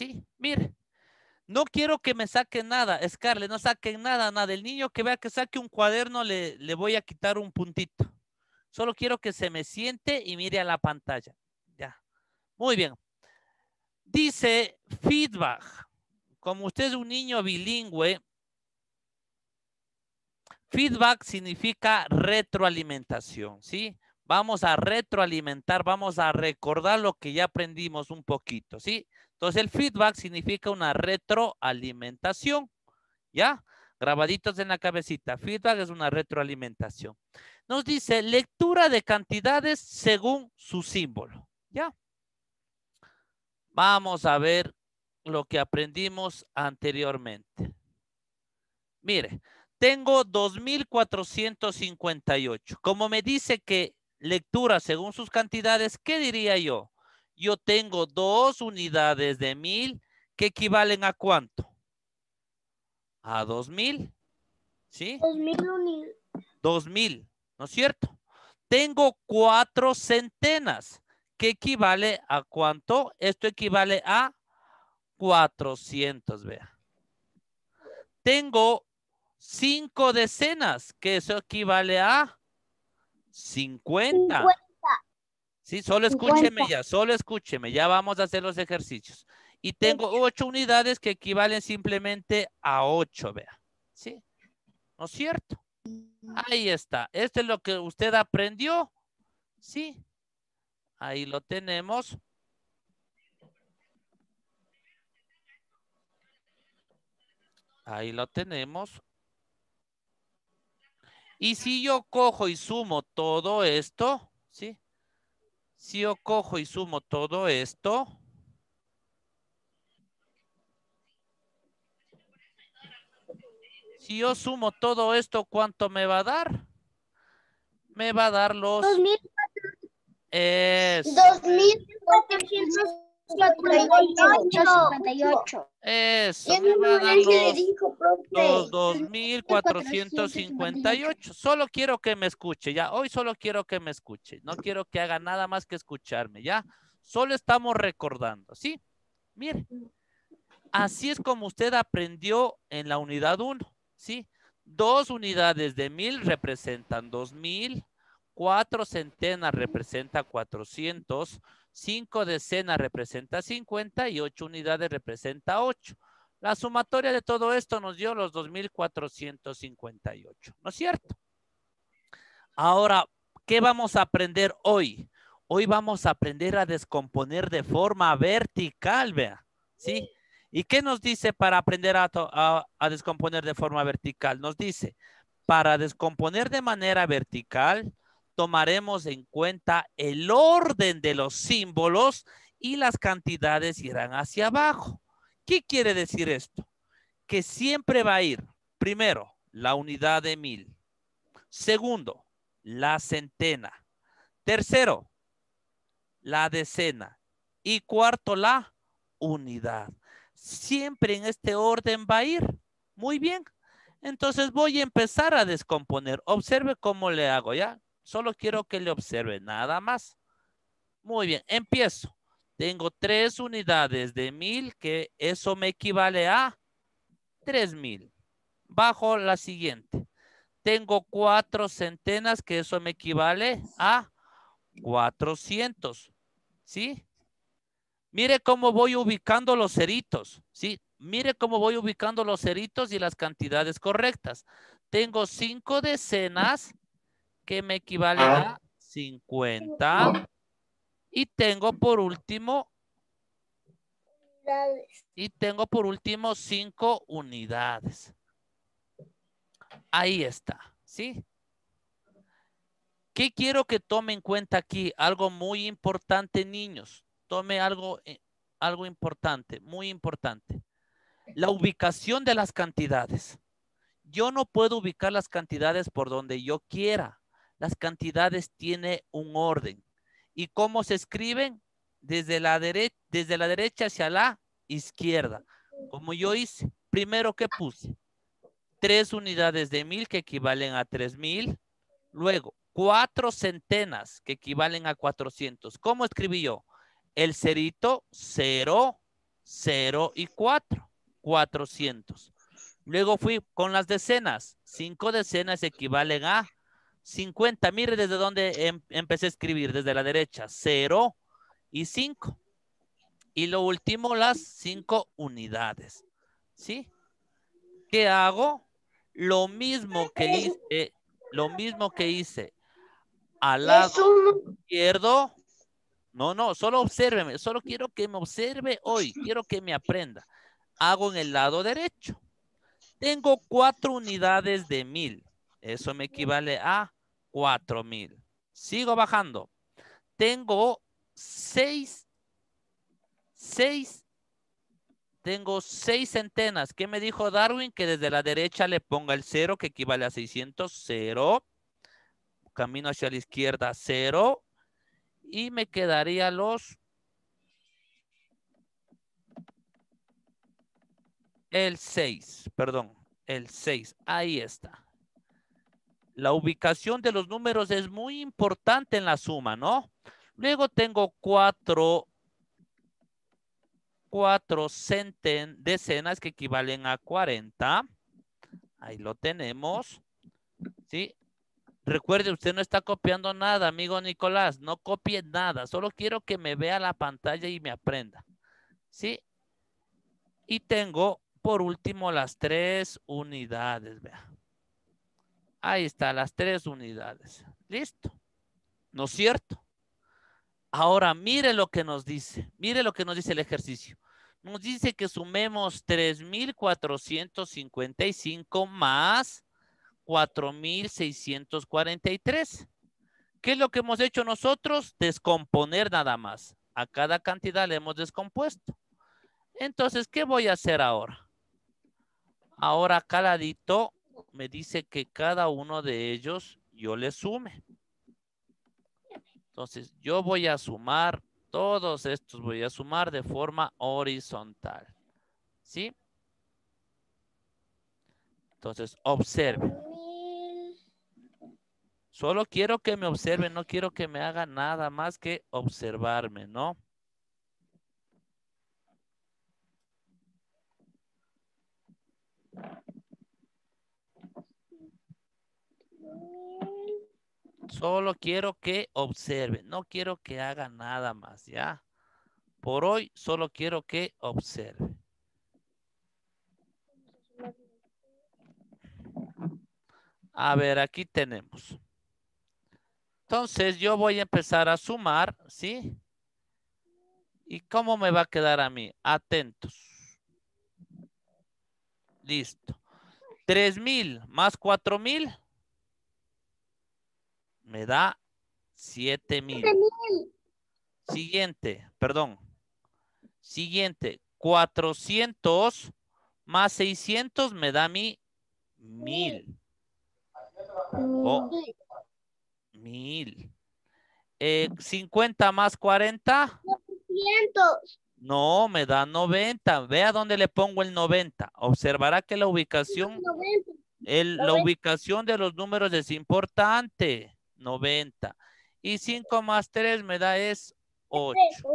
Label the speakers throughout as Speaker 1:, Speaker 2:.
Speaker 1: Sí, mire. No quiero que me saquen nada, Scarlett, no saquen nada, nada. El niño que vea que saque un cuaderno le voy a quitar un puntito. Solo quiero que se me siente y mire a la pantalla. Ya. Muy bien. Dice feedback. Como usted es un niño bilingüe, feedback significa retroalimentación, ¿sí? Vamos a retroalimentar, vamos a recordar lo que ya aprendimos un poquito, ¿sí? Entonces el feedback significa una retroalimentación, ¿ya? Grabaditos en la cabecita. Feedback es una retroalimentación. Nos dice lectura de cantidades según su símbolo, ¿ya? Vamos a ver lo que aprendimos anteriormente. Mire, tengo 2.458. Como me dice que lectura según sus cantidades, ¿qué diría yo? Yo tengo 2 unidades de 1.000 que equivalen a ¿cuánto? A 2.000, ¿sí? 2.000, ¿no es cierto? Tengo 4 centenas, que equivale a ¿cuánto? Esto equivale a 400, vea. Tengo 5 decenas, que eso equivale a 50. Sí, solo escúcheme ya, solo escúcheme, ya vamos a hacer los ejercicios. Y tengo 8 unidades que equivalen simplemente a 8, vea. ¿Sí? ¿No es cierto? Ahí está. Esto es lo que usted aprendió. Sí. Ahí lo tenemos. Ahí lo tenemos. Y si yo cojo y sumo todo esto, ¿sí? Si yo cojo y sumo todo esto, si yo sumo todo esto, ¿cuánto me va a dar? Me va a dar los...
Speaker 2: 2.000.
Speaker 1: Eso.
Speaker 2: 2.458.
Speaker 1: Eso,
Speaker 2: Ya
Speaker 1: me va a
Speaker 2: mismo
Speaker 1: dar
Speaker 2: él se le
Speaker 1: los
Speaker 2: dijo, profe.
Speaker 1: 2.458. Solo quiero que me escuche, ya. Hoy solo quiero que me escuche. No quiero que haga nada más que escucharme, ya. Solo estamos recordando, ¿sí? Mire, así es como usted aprendió en la unidad 1, ¿sí? 2 unidades de 1.000 representan 2.000, 4 centenas representa 400, 5 decenas representa 50 y 8 unidades representa 8. La sumatoria de todo esto nos dio los 2.458, ¿no es cierto? Ahora, ¿qué vamos a aprender hoy? Hoy vamos a aprender a descomponer de forma vertical, vea, ¿sí? ¿Y qué nos dice para aprender a descomponer de forma vertical? Nos dice, para descomponer de manera vertical, tomaremos en cuenta el orden de los símbolos y las cantidades irán hacia abajo. ¿Qué quiere decir esto? Que siempre va a ir, primero, la unidad de 1.000. Segundo, la centena. Tercero, la decena. Y cuarto, la unidad. Siempre en este orden va a ir. Muy bien. Entonces voy a empezar a descomponer. Observe cómo le hago, ¿ya? Solo quiero que le observe, nada más. Muy bien, empiezo. Tengo 3 unidades de 1.000, que eso me equivale a 3.000. Bajo la siguiente. Tengo 4 centenas, que eso me equivale a 400. ¿Sí? Mire cómo voy ubicando los ceritos. ¿Sí? Mire cómo voy ubicando los ceritos y las cantidades correctas. Tengo 5 decenas, que me equivalen a 50. Y tengo por último, 5 unidades. Ahí está. ¿Sí? ¿Qué quiero que tome en cuenta aquí? Algo muy importante, niños. Tome algo importante, muy importante. La ubicación de las cantidades. Yo no puedo ubicar las cantidades por donde yo quiera. Las cantidades tienen un orden. ¿Y cómo se escriben? Desde la derecha hacia la izquierda. Como yo hice. Primero, ¿qué puse? 3 unidades de 1.000 que equivalen a 3.000. Luego, 4 centenas que equivalen a 400. ¿Cómo escribí yo? El cerito 0, 0 y 4. 400. Luego fui con las decenas. 5 decenas equivalen a 50. Mire desde dónde empecé a escribir. Desde la derecha. 0 y 5. Y lo último, las 5 unidades. ¿Sí? ¿Qué hago? Lo mismo que hice al lado izquierdo. No, solo obsérveme. Solo quiero que me observe hoy. Quiero que me aprenda. Hago en el lado derecho. Tengo 4 unidades de 1000. Eso me equivale a 4000. Sigo bajando. Tengo 6. Tengo 6 centenas. ¿Qué me dijo Darwin? Que desde la derecha le ponga el 0, que equivale a 600. 0. Camino hacia la izquierda. 0. Y me quedaría el 6. Perdón. El 6. Ahí está. La ubicación de los números es muy importante en la suma, ¿no? Luego tengo 4 decenas que equivalen a 40. Ahí lo tenemos. ¿Sí? Recuerde, usted no está copiando nada, amigo Nicolás. No copie nada. Solo quiero que me vea la pantalla y me aprenda. ¿Sí? Y tengo, por último, las 3 unidades. Vea. Ahí está, las 3 unidades. Listo. ¿No es cierto? Ahora, mire lo que nos dice. Mire lo que nos dice el ejercicio. Nos dice que sumemos 3,455 más 4,643. ¿Qué es lo que hemos hecho nosotros? Descomponer nada más. A cada cantidad le hemos descompuesto. Entonces, ¿qué voy a hacer ahora? Ahora, acá al ladito me dice que cada uno de ellos yo le sume. Entonces, yo voy a sumar, todos estos voy a sumar de forma horizontal. ¿Sí? Entonces, observe. Solo quiero que me observe, no quiero que me haga nada más que observarme, ¿no? Solo quiero que observe, no quiero que haga nada más, ¿ya? Por hoy solo quiero que observe. A ver, aquí tenemos. Entonces yo voy a empezar a sumar, ¿sí? ¿Y cómo me va a quedar a mí? Atentos. Listo. 3,000 más 4,000 me da 7,000. Siguiente, perdón. Siguiente, 400 más 600 me da a mí 1000. Oh, 1000. 50 más 40.
Speaker 2: 900.
Speaker 1: No, me da 90. Vea dónde le pongo el 90. Observará que la ubicación,
Speaker 2: 90.
Speaker 1: la ubicación de los números es importante. 90. Y 5 más 3 me da es 8.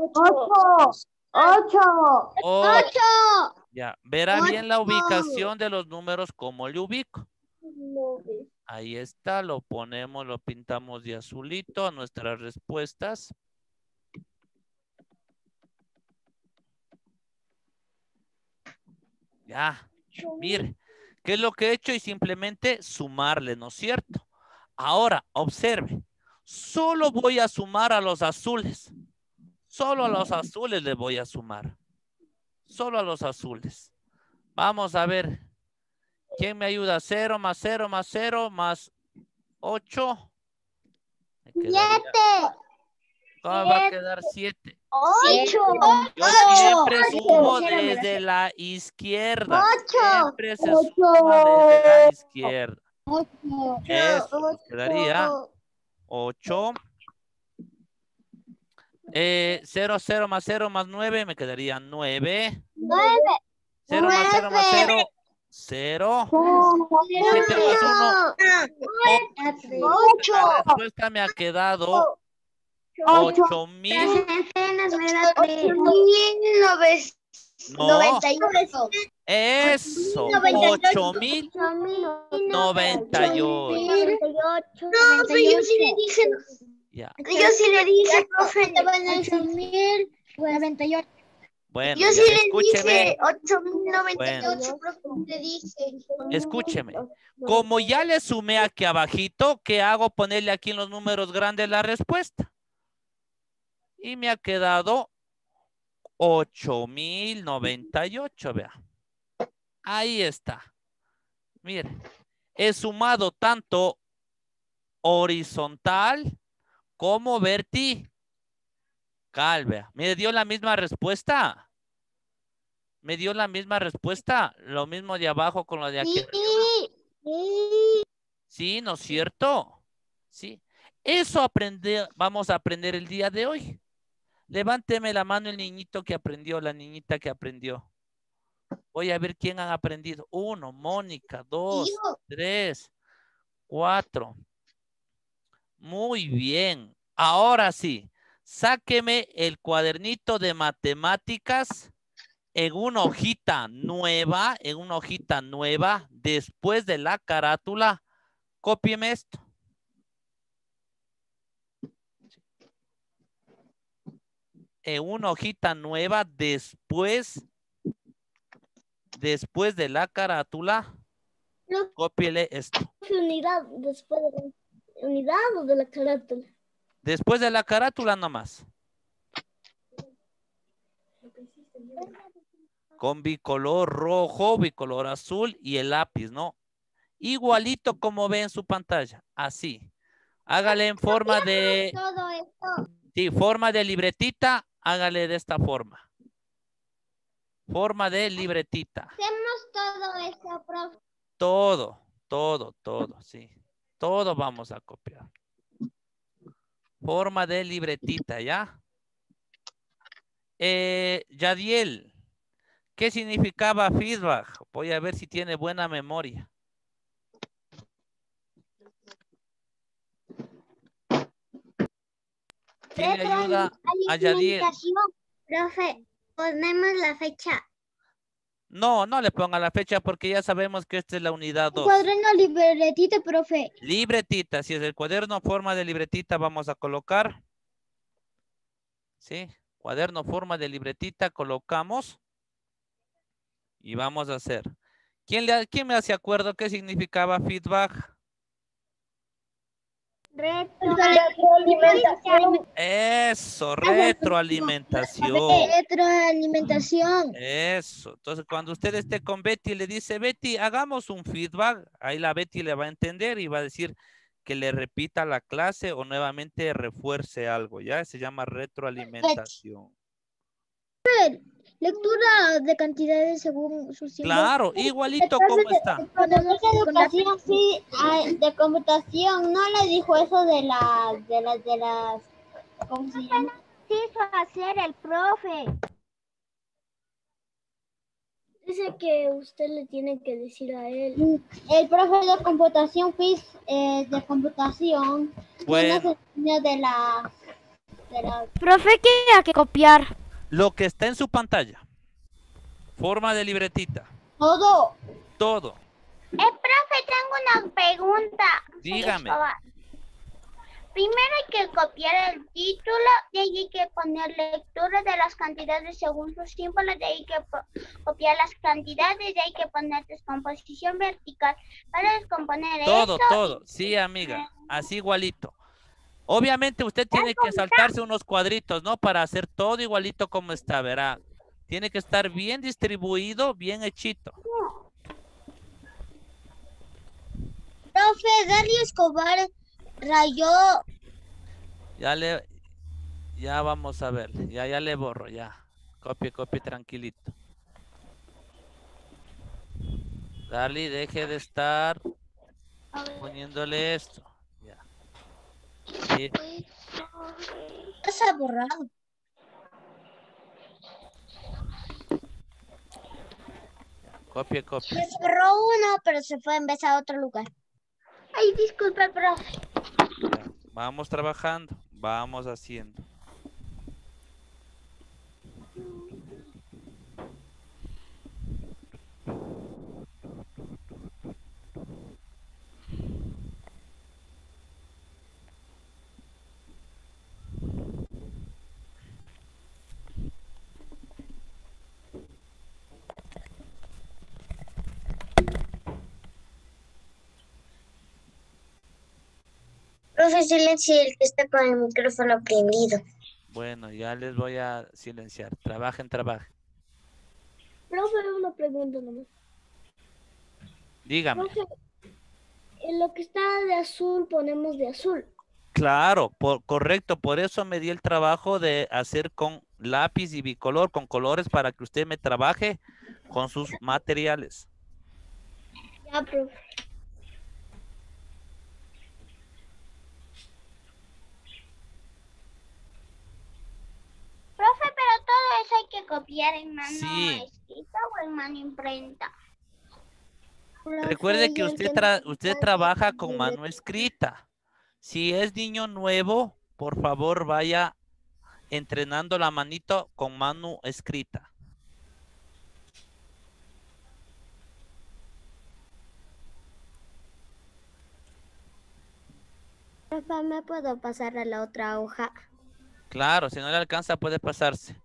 Speaker 1: 8. Ya, verá bien la ubicación de los números, cómo le ubico. Ahí está, lo ponemos, lo pintamos de azulito a nuestras respuestas. Ya, mire, ¿qué es lo que he hecho? Y simplemente sumarle, ¿no es cierto? Ahora, observe, solo voy a sumar a los azules. Solo a los azules les voy a sumar. Solo a los azules. Vamos a ver. ¿Quién me ayuda? 0 más 0 más 0 más 8.
Speaker 2: 7.
Speaker 1: ¿Cómo va a quedar 7?
Speaker 2: 8.
Speaker 1: Yo siempre sumo desde la izquierda.
Speaker 2: 8.
Speaker 1: Siempre se suma desde la izquierda. Eso nos quedaría 8. 0, 0 más 0 más 9 me quedaría 9. 0 más 0 más 0, 0. 7 más 1,
Speaker 2: 8.
Speaker 1: la respuesta me ha quedado 8,000.
Speaker 2: 8,900.
Speaker 1: No.
Speaker 2: 98.
Speaker 1: Eso. 8.098.
Speaker 2: Profe, yo sí le dije.
Speaker 1: Ya.
Speaker 2: Yo sí le dije, profe. 8.098.
Speaker 1: Bueno,
Speaker 2: Yo
Speaker 1: ya,
Speaker 2: sí le
Speaker 1: escúcheme.
Speaker 2: dije 8.098,
Speaker 1: Bueno.
Speaker 2: profe. Le dije.
Speaker 1: Escúcheme. Como ya le sumé aquí abajito, ¿qué hago? Ponerle aquí en los números grandes la respuesta. Y me ha quedado 8.098, vea. Ahí está. Mire, he sumado tanto horizontal como vertical, vea. Me dio la misma respuesta. Me dio la misma respuesta. Lo mismo de abajo con lo de aquí. Sí, ¿no es cierto? Sí. Eso vamos a aprender el día de hoy. Levánteme la mano el niñito que aprendió, la niñita que aprendió. Voy a ver quién han aprendido. 1, Mónica, 2, 3, 4. Muy bien. Ahora sí, sáqueme el cuadernito de matemáticas en una hojita nueva, después de la carátula. Cópieme esto. En una hojita nueva después de la carátula, cópiele esto.
Speaker 2: Unidad después de la unidad o de la carátula.
Speaker 1: Después de la carátula nomás. Con bicolor rojo, bicolor azul y el lápiz, ¿no? Igualito como ve en su pantalla. Así. Hágale en forma de...
Speaker 2: Todo esto.
Speaker 1: Sí, forma de libretita. Hágale de esta forma. Forma de libretita.
Speaker 2: Hacemos todo esto, profe.
Speaker 1: Todo, sí. Todo vamos a copiar. Forma de libretita, ¿ya? Yadiel, ¿qué significaba feedback? Voy a ver si tiene buena memoria. ¿Quién le ayuda a Yadiel?
Speaker 2: Profe, ponemos la fecha.
Speaker 1: No, no le ponga la fecha porque ya sabemos que esta es la unidad 2.
Speaker 2: Cuaderno libretita, profe.
Speaker 1: Libretita, si es el cuaderno forma de libretita vamos a colocar. ¿Sí? Cuaderno forma de libretita colocamos. Y vamos a hacer. ¿Quién me hace acuerdo qué significaba feedback?
Speaker 2: Retroalimentación.
Speaker 1: Eso, retroalimentación.
Speaker 2: Retroalimentación.
Speaker 1: Eso. Entonces, cuando usted esté con Betty, le dice, Betty, hagamos un feedback. Ahí la Betty le va a entender y va a decir que le repita la clase o nuevamente refuerce algo. Ya se llama retroalimentación.
Speaker 2: Lectura de cantidades según sus símbolos.
Speaker 1: Claro, igualito como está.
Speaker 2: Educación, sí, de computación, no le dijo eso de las, ¿cómo se llama? Quiso hacer el profe. Dice que usted le tiene que decir a él. El profe de computación, de computación,
Speaker 1: Bueno.
Speaker 2: de la...
Speaker 3: Profe, ¿qué hay que copiar?
Speaker 1: Lo que está en su pantalla. Forma de libretita.
Speaker 2: Todo.
Speaker 1: Todo.
Speaker 2: Profe, tengo una pregunta.
Speaker 1: Dígame.
Speaker 2: Primero hay que copiar el título, de ahí hay que poner lectura de las cantidades según sus símbolos, de ahí hay que copiar las cantidades, de ahí hay que poner descomposición vertical para descomponer
Speaker 1: Todo,
Speaker 2: esto.
Speaker 1: todo. Sí, amiga. Así igualito. Obviamente usted tiene que saltarse unos cuadritos, ¿no? Para hacer todo igualito como está, verá. Tiene que estar bien distribuido, bien hechito.
Speaker 2: Profe, Darío Escobar rayó.
Speaker 1: Ya vamos a ver. Ya le borro, ya. Copie, tranquilito. Darly, deje de estar poniéndole esto. Ya. Sí.
Speaker 2: Está borrado.
Speaker 1: Copie.
Speaker 2: Se borró uno, pero se fue en vez a otro lugar. Ay, disculpe, profe.
Speaker 1: Ya. Vamos trabajando, vamos haciendo.
Speaker 4: Profe, silencie el que está con el micrófono prendido.
Speaker 1: Bueno, ya les voy a silenciar. Trabajen.
Speaker 3: Profe, una pregunta nomás.
Speaker 1: Dígame.
Speaker 3: Profe, en lo que está de azul ponemos de azul.
Speaker 1: Claro, correcto. Por eso me di el trabajo de hacer con lápiz y bicolor, con colores para que usted me trabaje con sus materiales.
Speaker 3: Ya, profe.
Speaker 2: Profe, pero todo eso hay que copiar en mano
Speaker 1: Sí.
Speaker 2: escrita o en mano imprenta.
Speaker 1: Recuerde que usted trabaja con mano escrita. Si es niño nuevo, por favor vaya entrenando la manito con mano escrita.
Speaker 3: Profe, ¿me puedo pasar a la otra hoja?
Speaker 1: Claro, si no le alcanza puede pasarse.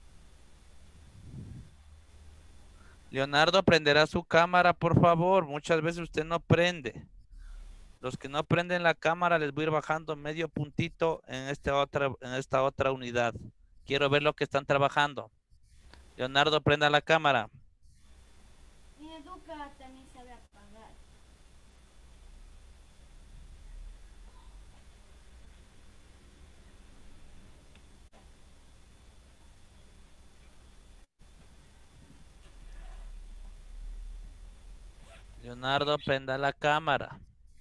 Speaker 1: Leonardo, prenderá su cámara, por favor. Muchas veces usted no prende. Los que no prenden la cámara les voy a ir bajando medio puntito en esta otra unidad. Quiero ver lo que están trabajando. Leonardo, prenda la cámara.
Speaker 3: Mi educa también sabe apagar.
Speaker 1: Leonardo, prenda la cámara.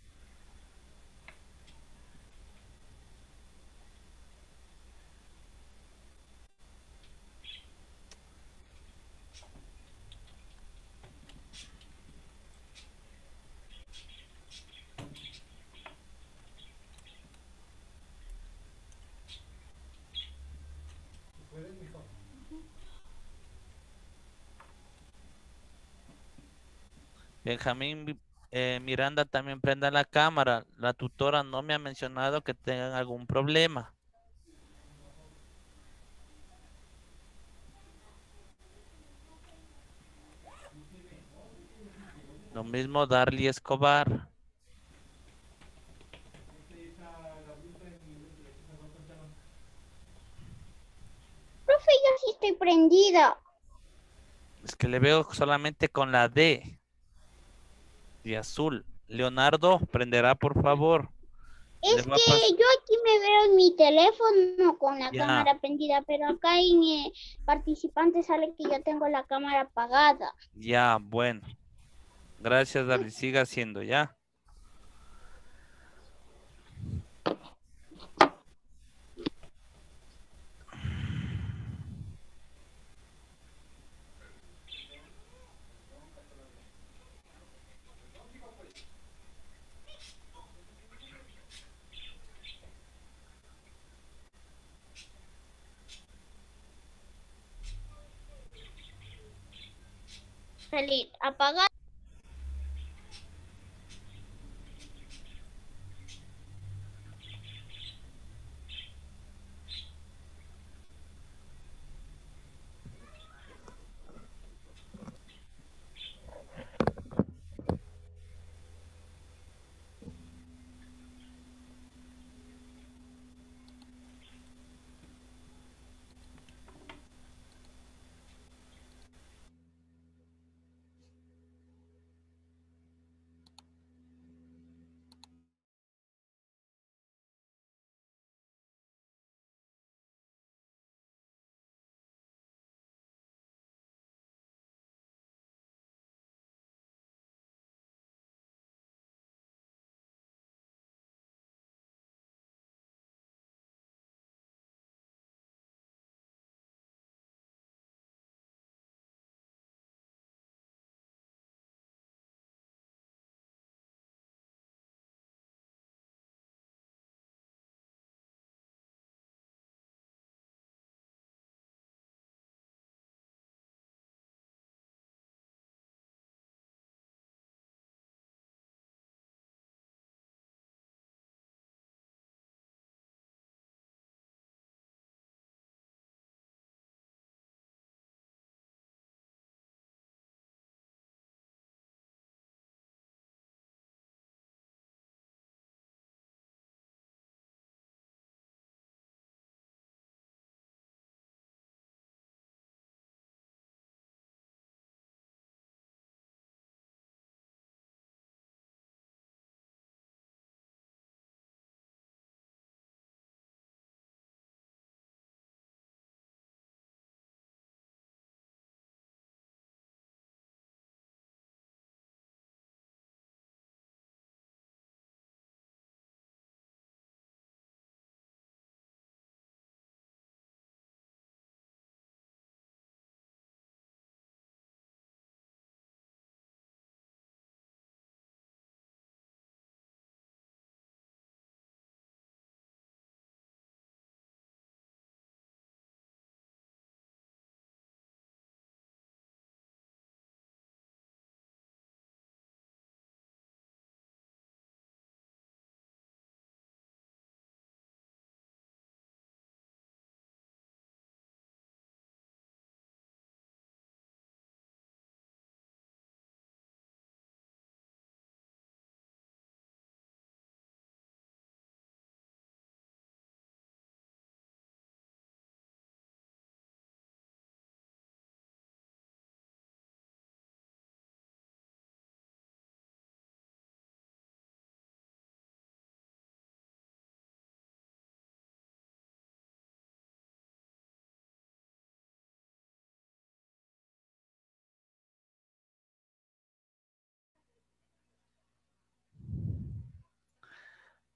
Speaker 1: Benjamín Miranda, también prenda la cámara. La tutora no me ha mencionado que tengan algún problema. Lo mismo Darly Escobar.
Speaker 2: Profe, yo sí estoy prendida.
Speaker 1: Es que le veo solamente con la D de azul. Leonardo, prenderá por favor. Le
Speaker 2: Es
Speaker 1: va a pasar.
Speaker 2: que yo aquí me veo en mi teléfono con la
Speaker 1: Ya,
Speaker 2: cámara prendida, pero acá en participante sale que yo tengo la cámara apagada.
Speaker 1: ya, bueno. Gracias, Darly. Siga haciendo, ya.
Speaker 2: Salir apagada.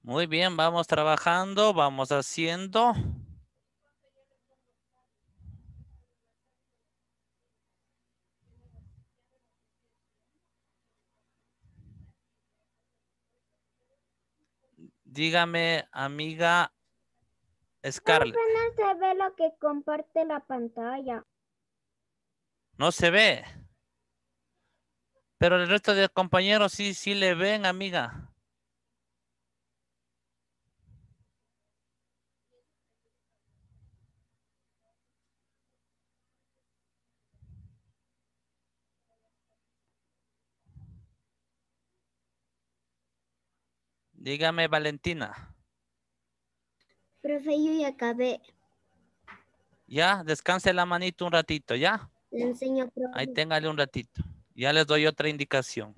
Speaker 1: Muy bien, vamos trabajando, vamos haciendo. Dígame, amiga Scarlett.
Speaker 3: No se ve lo que comparte la pantalla.
Speaker 1: No se ve. Pero el resto de compañeros sí le ven, amiga. Dígame, Valentina.
Speaker 3: Profe, yo ya acabé.
Speaker 1: Ya, descanse la manito un ratito, ¿ya?
Speaker 3: Le enseño,
Speaker 1: Ahí
Speaker 3: profe.
Speaker 1: téngale un ratito. Ya les doy otra indicación.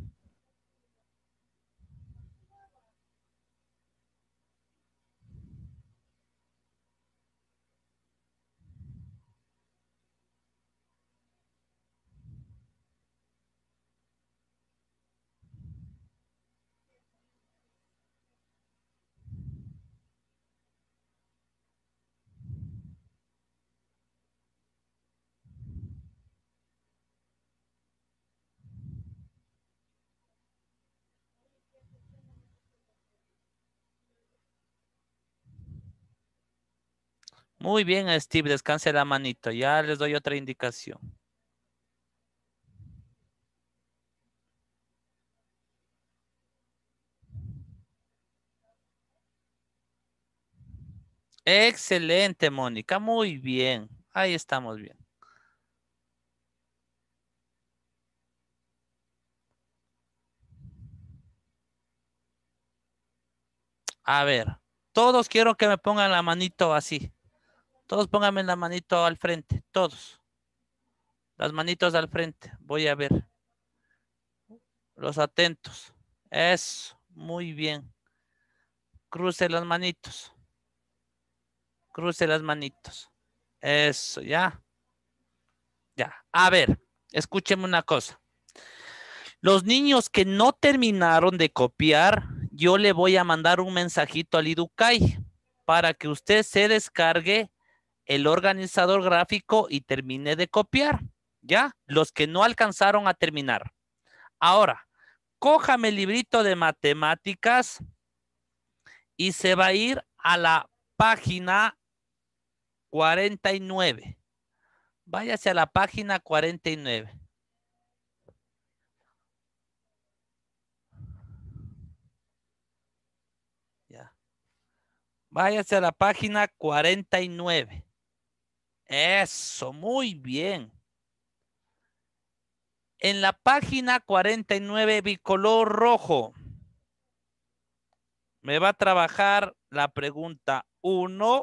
Speaker 1: Muy bien, Steve, descanse la manito. Ya les doy otra indicación. Excelente, Mónica. Muy bien. Ahí estamos bien. A ver, todos quiero que me pongan la manito así. Todos pónganme la manito al frente. Todos. Las manitos al frente. Voy a ver. Los atentos. Eso. Muy bien. Cruce las manitos. Cruce las manitos. Eso, ya. Ya. A ver, escúcheme una cosa. Los niños que no terminaron de copiar, yo le voy a mandar un mensajito al Iducay para que usted se descargue el organizador gráfico y termine de copiar. ¿Ya? Los que no alcanzaron a terminar. Ahora, cójame el librito de matemáticas y se va a ir a la página 49. Váyase a la página 49. Ya. Váyase a la página 49. Eso, muy bien. En la página 49, bicolor rojo, me va a trabajar la pregunta 1,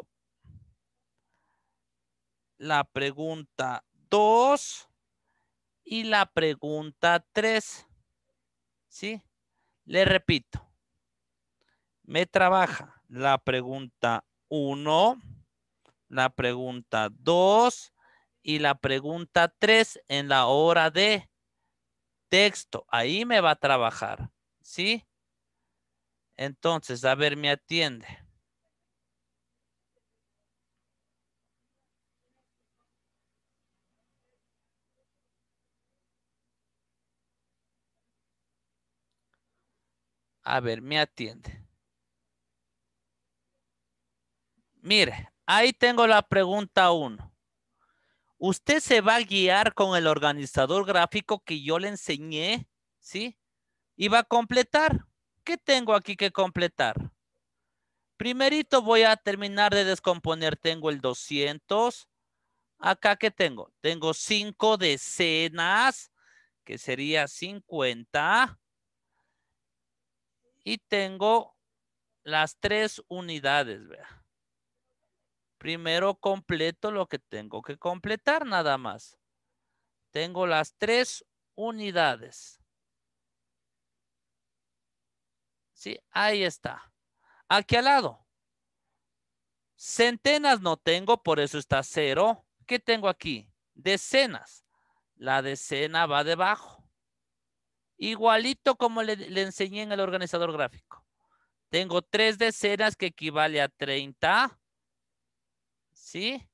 Speaker 1: la pregunta 2 y la pregunta 3. ¿Sí? Le repito. Me trabaja la pregunta 1, la pregunta 2 y la pregunta 3 en la hora de texto. Ahí me va a trabajar. ¿Sí? Entonces, a ver, me atiende. A ver, me atiende. Mire, ahí tengo la pregunta 1. Usted se va a guiar con el organizador gráfico que yo le enseñé, ¿sí? Y va a completar. ¿Qué tengo aquí que completar? Primerito voy a terminar de descomponer. Tengo el 200. Acá, ¿qué tengo? Tengo 5 decenas, que sería 50. Y tengo las 3 unidades, vea. Primero completo lo que tengo que completar nada más. Tengo las 3 unidades. Sí, ahí está. Aquí al lado. Centenas no tengo, por eso está 0. ¿Qué tengo aquí? Decenas. La decena va debajo. Igualito como le enseñé en el organizador gráfico. Tengo 3 decenas que equivale a 30. ¿Sí?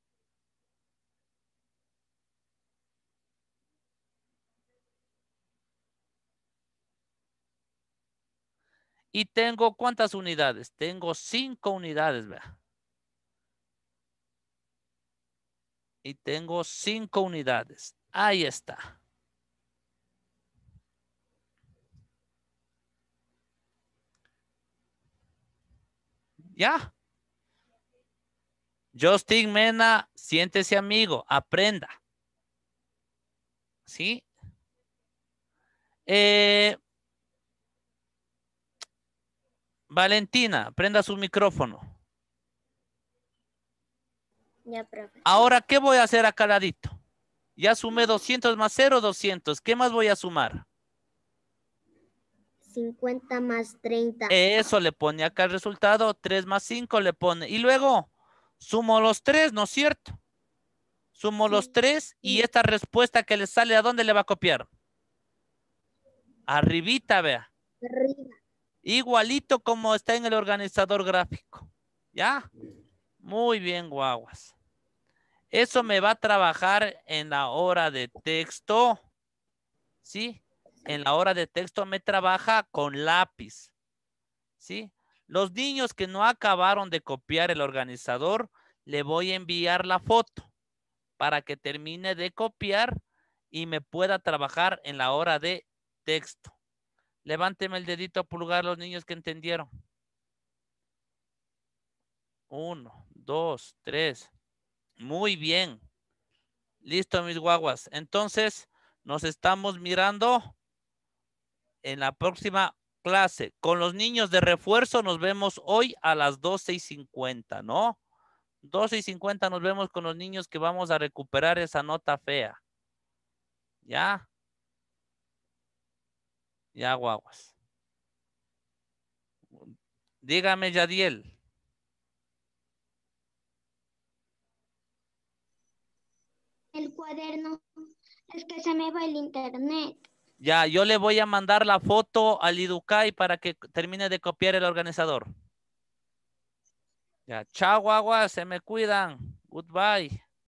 Speaker 1: Y tengo ¿cuántas unidades? Tengo 5 unidades, vea. Y tengo 5 unidades. Ahí está. ¿Ya? Justin Mena, siéntese amigo, aprenda. ¿Sí? Valentina, prenda su micrófono.
Speaker 3: Ya, profe.
Speaker 1: Ahora, ¿qué voy a hacer acá al ladito? Ya sumé 200 más 0, 200. ¿Qué más voy a sumar?
Speaker 3: 50 más 30.
Speaker 1: Eso le pone acá el resultado. 3 más 5 le pone. Y luego sumo los 3, ¿no es cierto? Sumo los 3 y esta respuesta que le sale, ¿a dónde le va a copiar? Arribita, vea.
Speaker 3: Arriba.
Speaker 1: Igualito como está en el organizador gráfico. ¿Ya? Muy bien, guaguas. Eso me va a trabajar en la hora de texto. ¿Sí? En la hora de texto me trabaja con lápiz. ¿Sí? Los niños que no acabaron de copiar el organizador, le voy a enviar la foto para que termine de copiar y me pueda trabajar en la hora de texto. Levánteme el dedito pulgar los niños que entendieron. 1, 2, 3. Muy bien. Listo, mis guaguas. Entonces, nos estamos mirando en la próxima clase. Con los niños de refuerzo nos vemos hoy a las 12:50, ¿no? 12:50 nos vemos con los niños que vamos a recuperar esa nota fea. ¿Ya? Ya, guaguas. Dígame, Yadiel.
Speaker 3: El cuaderno. Es que se me va el internet.
Speaker 1: Ya, yo le voy a mandar la foto al Iducay para que termine de copiar el organizador. Ya, chao, guaguas, se me cuidan. Goodbye.